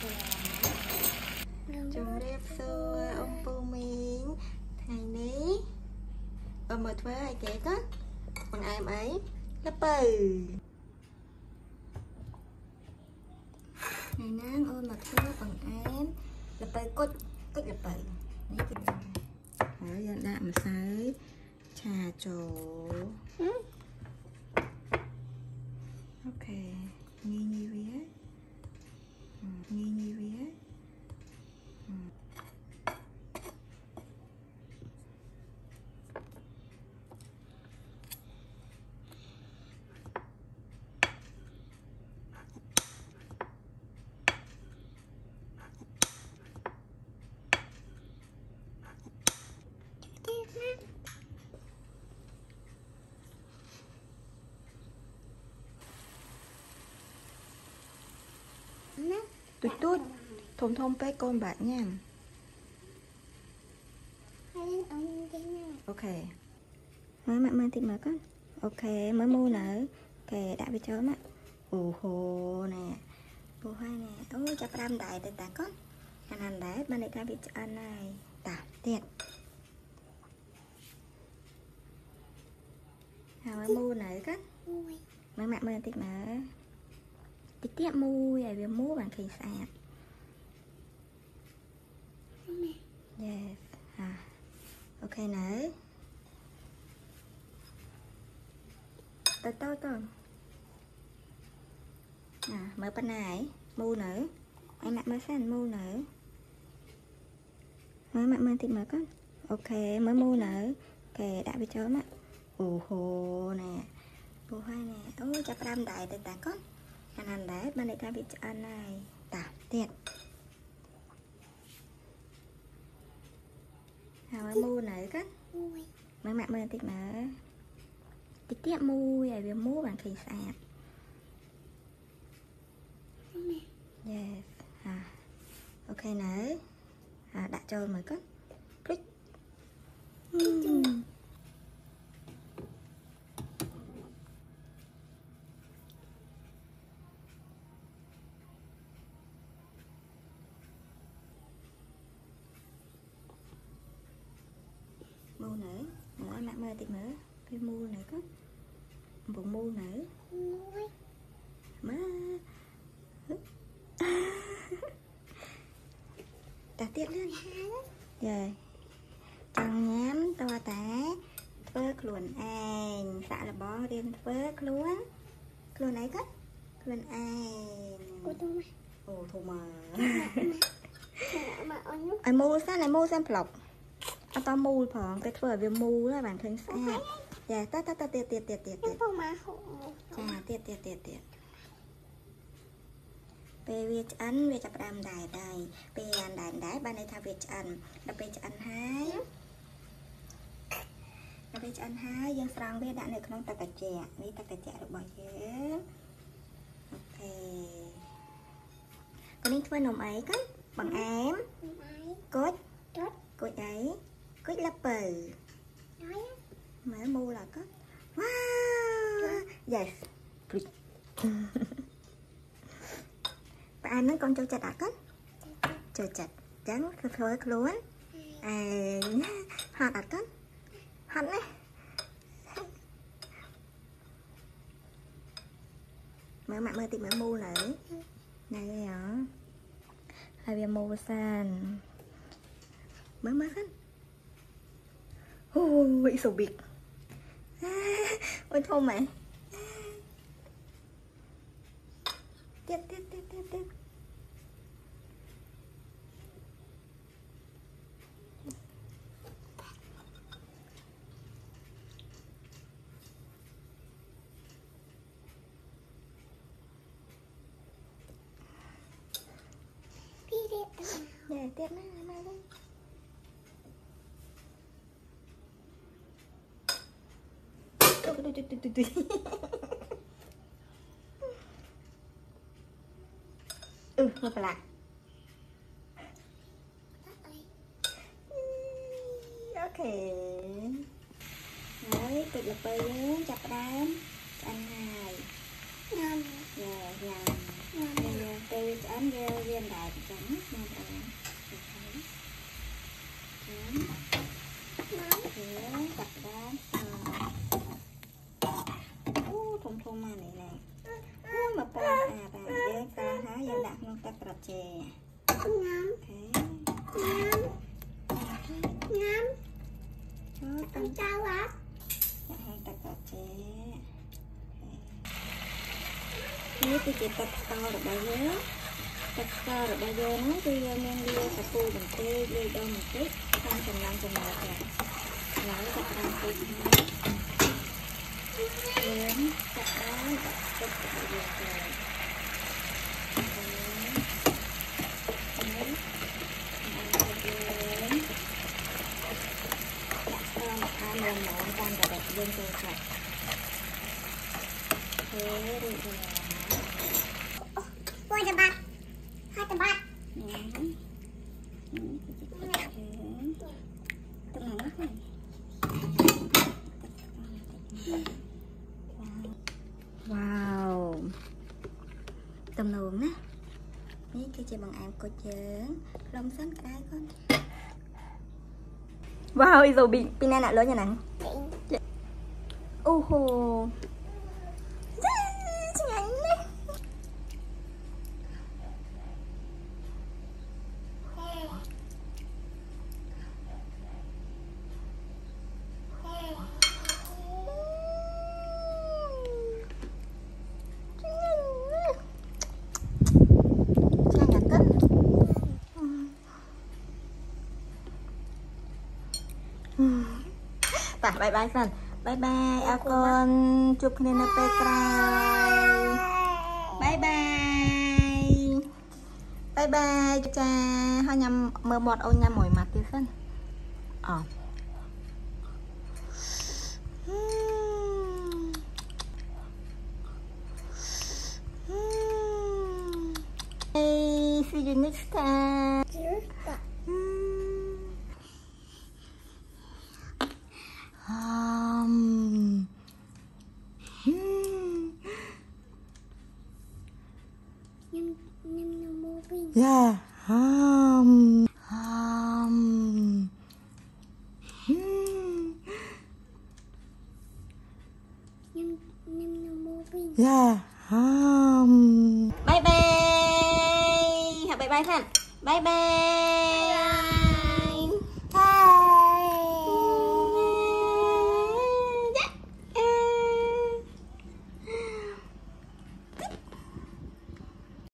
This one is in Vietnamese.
Chúng đẹp xưa ông Phu Miếng thầy ní mở thuế ai kế có bằng em ấy là bừ này nang ơi mà thuế bằng em là bừ cốt là bừ đấy cái giờ đạm sấy trà trổ ok nghi vía nghi vía tụt tút thùng thùng bé con bạn nha. Ok mới mẹ tìm mở con ok mới mua nữa kề đã bị chớm á hồ nè hồ hoa nè ôi chắp ram đại để ta con anh hành đấy ban này ta bị ăn này tả tiệt mới mua nữa con mới mẹ tìm mở tiếp mua vậy vì mua bằng khi sạc yes ok nữa tôi mở bên này mua nữa em mới sang mua nữa mới mẹ thì mở con ok mới mua nữa kề đã bị chớm á hồ nè hồ hoa nè ôi chắp ram đại để ta con anh hành đấy ban này ta bị ăn này tả tiệt mới mua nữa con mới mẹ thì mở tiếp mua vậy vì mua bằng khi sạc yes ok nữa đã chơi mới con click mua nữa nữa mẹ thì mở cái mua nữa con bụng mua nữa má ta tiếp lên rồi trong nhám to tá phớt luôn anh xạ là bó riêng phớt luôn ấy cất luôn anh ồ thù mà anh mua sao này mua xem vlog anh ta mua phòng cái phở về mua là bản thân sao dạ ta tiệt về việc ăn về chập đam đài đài về ăn đài đái ban này thao việc ăn đập về ăn hái dân sang về đạn này không ta cả trẻ được bao nhiêu ok con đi thuê nồng ấy cất bằng em cốt ấy cốt là bờ mới mua là cất wow yes và anh nói con cho chặt đã cất cho chặt trắng thôi luôn hạt đặt cất hạt này mẹ tìm mẹ mua lại này hả hai bên mua san mới hết bị sầu bịt ôi thôi mẹ tiếp để tiếp này mai đây một lại ok đấy tuyệt là bơi chập đám anh này từ chán viên đại trắng nha bạn tập đá thùng thùng mà này mà po bạn với ta há dân đặt nó ta cặp chè cho cháu á hai ta cặp chè ini kita tekan rồi bây giờ nó thì men đi tập phu mình tê đi đâu mình tết sang chừng năm chừng một rồi nói tập làm tê lớn tập đó tập bây giờ rồi mềm mỏng đang đẹp lên rồi thế đi rồi hai tờ bát wow tầm nuông á ní cái chị bằng em có chén lông sáng cái con wow rồi bị pina nạ lớn như này hồ bye bye San bye bye à con chụp hình ở bên trái bye bye bye bye cha họ nhầm mơ mọt ôi nhầm mỏi mặt đi San hey, see you next time. Yeah. Yeah. Bye bye. Bye bye San. Bye bye.